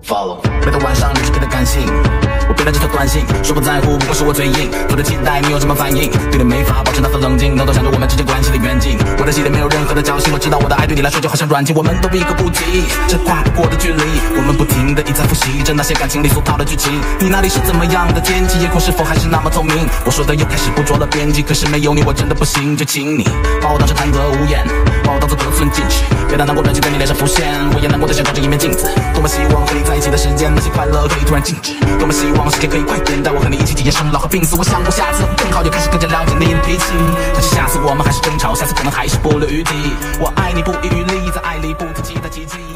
follow。每到晚上你是变得感性，我背了这条短信，说不在乎不过是我嘴硬，做的期待你有什么反应，对你没法保持那份冷静，能够想着我们之间关系的远近。我的系列没有任何的侥幸，我知道我的爱对你来说就好像软禁，我们都一个不及，这跨不过的距离，我们不停的一再复习着那些感情里所套的剧情。你那里是怎么样的天气？夜空是否还是那么透明？我说的又开始不着了边际，可是没有你我真的不行，就请你把我当成贪得无厌，把我当作得寸进尺，别让难过的就在你脸上浮现，我也难过的像照着一面镜子。多么希望和你在一起的时间，那些快乐可以突然静止，多么希望时间可以快点，带我和你一起体验生老和病死。我想过下次会更好，也开始更加了解你的脾气，但是下次我们还是争吵，下次可能还是不留余地。我爱你不遗余力，在爱里不提起的奇迹。